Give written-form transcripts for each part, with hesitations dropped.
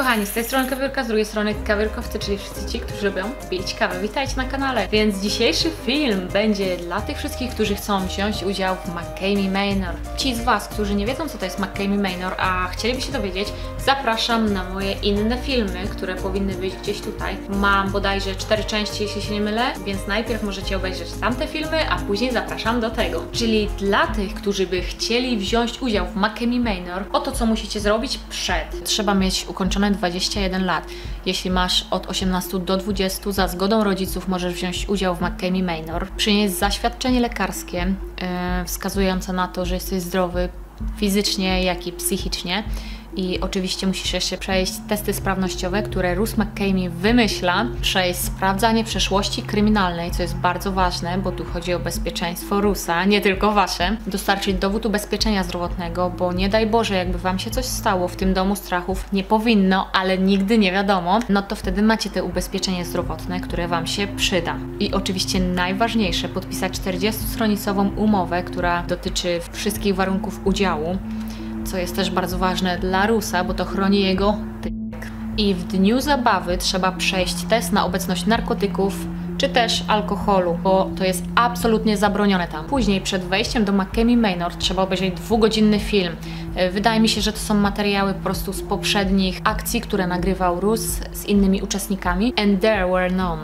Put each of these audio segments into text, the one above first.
kochani, z tej strony Kawierka, z drugiej strony Kawierkowcy, czyli wszyscy ci, którzy lubią pić kawę. Witajcie na kanale. Więc dzisiejszy film będzie dla tych wszystkich, którzy chcą wziąć udział w McCamey Manor. Ci z Was, którzy nie wiedzą, co to jest McCamey Manor, a chcieliby się dowiedzieć, zapraszam na moje inne filmy, które powinny być gdzieś tutaj. Mam bodajże 4 części, jeśli się nie mylę, więc najpierw możecie obejrzeć tamte filmy, a później zapraszam do tego. Czyli dla tych, którzy by chcieli wziąć udział w McCamey Manor, oto co musicie zrobić przed. Trzeba mieć ukończone 21 lat. Jeśli masz od 18 do 20, za zgodą rodziców możesz wziąć udział w McCamey Manor. Przynieść zaświadczenie lekarskie wskazujące na to, że jesteś zdrowy fizycznie, jak i psychicznie. I oczywiście musisz jeszcze przejść testy sprawnościowe, które Russ McCamey wymyśla, przejść sprawdzanie przeszłości kryminalnej, co jest bardzo ważne, bo tu chodzi o bezpieczeństwo Russa, nie tylko wasze, dostarczyć dowód ubezpieczenia zdrowotnego, bo nie daj Boże, jakby wam się coś stało w tym domu strachów, nie powinno, ale nigdy nie wiadomo, no to wtedy macie te ubezpieczenie zdrowotne, które wam się przyda. I oczywiście najważniejsze, podpisać 40-stronicową umowę, która dotyczy wszystkich warunków udziału, co jest też bardzo ważne dla Russa, bo to chroni jego tyk. I w dniu zabawy trzeba przejść test na obecność narkotyków, czy też alkoholu, bo to jest absolutnie zabronione tam. Później, przed wejściem do McCamey Manor, trzeba obejrzeć 2-godzinny film. Wydaje mi się, że to są materiały po prostu z poprzednich akcji, które nagrywał Russ z innymi uczestnikami. And there were none.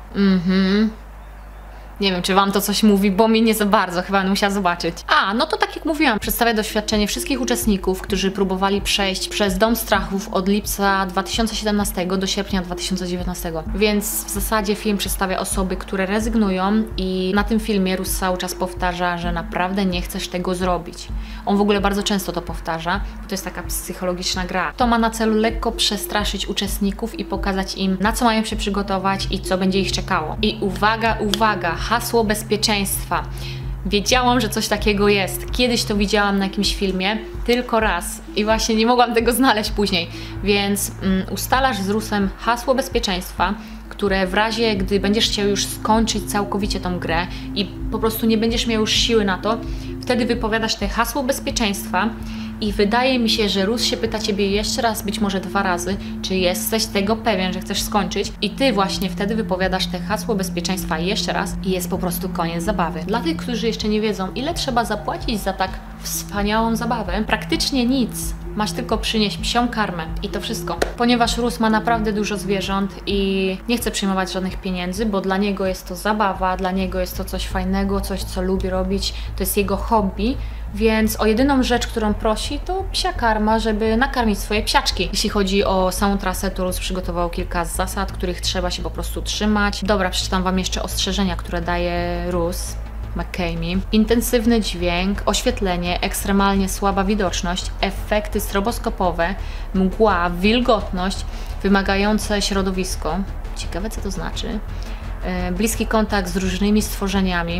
Nie wiem, czy wam to coś mówi, bo mi nie za bardzo, chyba bym musiała zobaczyć. No to tak jak mówiłam, przedstawia doświadczenie wszystkich uczestników, którzy próbowali przejść przez Dom Strachów od lipca 2017 do sierpnia 2019. Więc w zasadzie film przedstawia osoby, które rezygnują i na tym filmie Russ cały czas powtarza, że naprawdę nie chcesz tego zrobić. On w ogóle bardzo często to powtarza, bo to jest taka psychologiczna gra. To ma na celu lekko przestraszyć uczestników i pokazać im, na co mają się przygotować i co będzie ich czekało. I uwaga, uwaga! Hasło bezpieczeństwa. Wiedziałam, że coś takiego jest. Kiedyś to widziałam na jakimś filmie, tylko raz i właśnie nie mogłam tego znaleźć później. Więc ustalasz z Russem hasło bezpieczeństwa, które w razie, gdy będziesz chciał już skończyć całkowicie tą grę i po prostu nie będziesz miał już siły na to, wtedy wypowiadasz te hasło bezpieczeństwa. I wydaje mi się, że Russ się pyta Ciebie jeszcze raz, być może 2 razy, czy jesteś tego pewien, że chcesz skończyć, i Ty właśnie wtedy wypowiadasz te hasło bezpieczeństwa jeszcze raz i jest po prostu koniec zabawy. Dla tych, którzy jeszcze nie wiedzą, ile trzeba zapłacić za tak wspaniałą zabawę, praktycznie nic. Masz tylko przynieść psią karmę i to wszystko. Ponieważ Russ ma naprawdę dużo zwierząt i nie chce przyjmować żadnych pieniędzy, bo dla niego jest to zabawa, dla niego jest to coś fajnego, coś, co lubi robić, to jest jego hobby. Więc o jedyną rzecz, którą prosi, to psia karma, żeby nakarmić swoje psiaczki. Jeśli chodzi o samą trasę, to Russ przygotował kilka zasad, których trzeba się po prostu trzymać. Dobra, przeczytam wam jeszcze ostrzeżenia, które daje Russ McCamey. Intensywny dźwięk, oświetlenie, ekstremalnie słaba widoczność, efekty stroboskopowe, mgła, wilgotność, wymagające środowisko. Ciekawe, co to znaczy. Bliski kontakt z różnymi stworzeniami.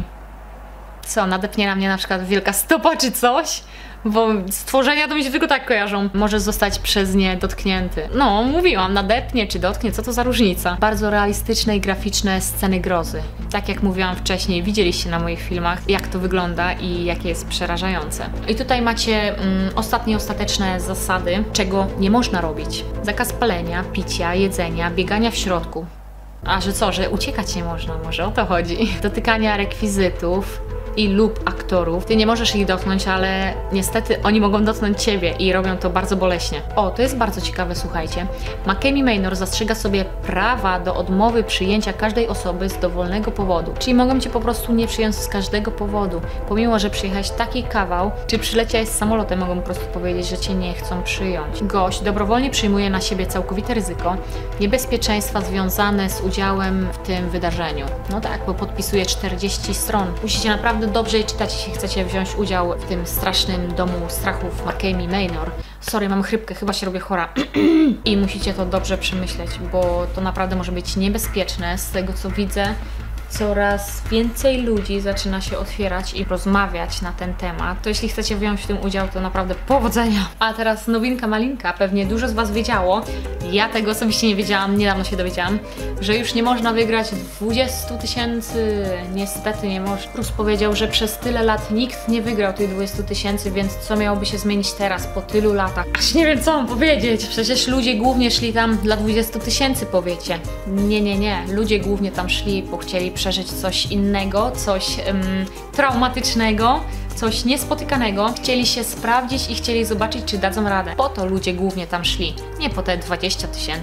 Co, nadepnie na mnie na przykład wielka stopa czy coś? Bo stworzenia to mi się tylko tak kojarzą. Może zostać przez nie dotknięty. No, mówiłam, nadepnie czy dotknie, co to za różnica? Bardzo realistyczne i graficzne sceny grozy. Tak jak mówiłam wcześniej, widzieliście na moich filmach, jak to wygląda i jakie jest przerażające. I tutaj macie ostateczne zasady, czego nie można robić. Zakaz palenia, picia, jedzenia, biegania w środku. A że co, że uciekać nie można, może o to chodzi. Dotykania rekwizytów lub aktorów. Ty nie możesz ich dotknąć, ale niestety oni mogą dotknąć Ciebie i robią to bardzo boleśnie. O, to jest bardzo ciekawe, słuchajcie. McCamey Manor zastrzega sobie prawa do odmowy przyjęcia każdej osoby z dowolnego powodu. Czyli mogą Cię po prostu nie przyjąć z każdego powodu. Pomimo, że przyjechałeś taki kawał, czy przyleciałeś z samolotem, mogą po prostu powiedzieć, że Cię nie chcą przyjąć. Gość dobrowolnie przyjmuje na siebie całkowite ryzyko, niebezpieczeństwa związane z udziałem w tym wydarzeniu. No tak, bo podpisuje 40 stron. Musicie naprawdę dobrze czytać, jeśli chcecie wziąć udział w tym strasznym domu strachów McCamey Manor. Sorry, mam chrypkę, chyba się robię chora. I musicie to dobrze przemyśleć, bo to naprawdę może być niebezpieczne. Z tego co widzę, coraz więcej ludzi zaczyna się otwierać i rozmawiać na ten temat. To jeśli chcecie wziąć w tym udział, to naprawdę powodzenia. A teraz nowinka malinka, pewnie dużo z Was wiedziało, ja tego osobiście nie wiedziałam, niedawno się dowiedziałam, że już nie można wygrać 20 000. Niestety nie można. Prus powiedział, że przez tyle lat nikt nie wygrał tych 20 000, więc co miałoby się zmienić teraz, po tylu latach? Aż nie wiem, co mam powiedzieć. Przecież ludzie głównie szli tam dla 20 000, powiecie. Nie. Ludzie głównie tam szli, bo chcieli przeżyć coś innego, coś traumatycznego, coś niespotykanego. Chcieli się sprawdzić i chcieli zobaczyć, czy dadzą radę. Po to ludzie głównie tam szli, nie po te 20 000.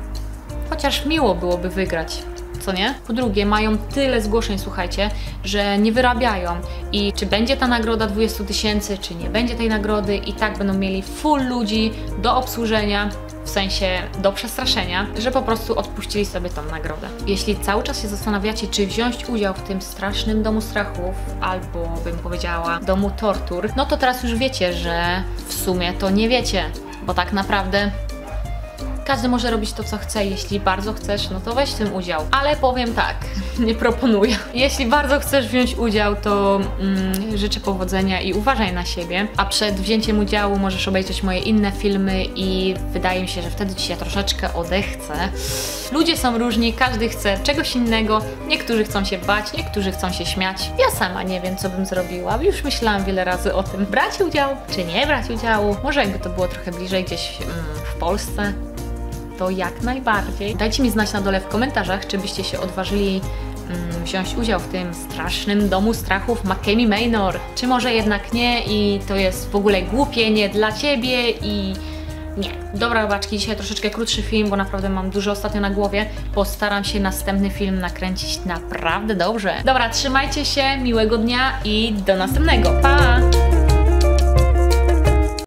Chociaż miło byłoby wygrać, co nie? Po drugie, mają tyle zgłoszeń, słuchajcie, że nie wyrabiają. I czy będzie ta nagroda 20 000, czy nie będzie tej nagrody, i tak będą mieli full ludzi do obsłużenia, w sensie do przestraszenia, że po prostu odpuścili sobie tą nagrodę. Jeśli cały czas się zastanawiacie, czy wziąć udział w tym strasznym domu strachów, albo bym powiedziała domu tortur, no to teraz już wiecie, że w sumie to nie wiecie, bo tak naprawdę każdy może robić to, co chce. Jeśli bardzo chcesz, no to weź w tym udział. Ale powiem tak, nie proponuję. Jeśli bardzo chcesz wziąć udział, to życzę powodzenia i uważaj na siebie. A przed wzięciem udziału możesz obejrzeć moje inne filmy i wydaje mi się, że wtedy Ci się troszeczkę odechce. Ludzie są różni, każdy chce czegoś innego. Niektórzy chcą się bać, niektórzy chcą się śmiać. Ja sama nie wiem, co bym zrobiła. Już myślałam wiele razy o tym, brać udział, czy nie brać udziału. Może jakby to było trochę bliżej, gdzieś w Polsce, to jak najbardziej. Dajcie mi znać na dole w komentarzach, czy byście się odważyli wziąć udział w tym strasznym domu strachów Makemi Manor. Czy może jednak nie i to jest w ogóle głupie, nie dla Ciebie i nie. Dobra, robaczki, dzisiaj troszeczkę krótszy film, bo naprawdę mam dużo ostatnio na głowie. Postaram się następny film nakręcić naprawdę dobrze. Dobra, trzymajcie się, miłego dnia i do następnego. Pa!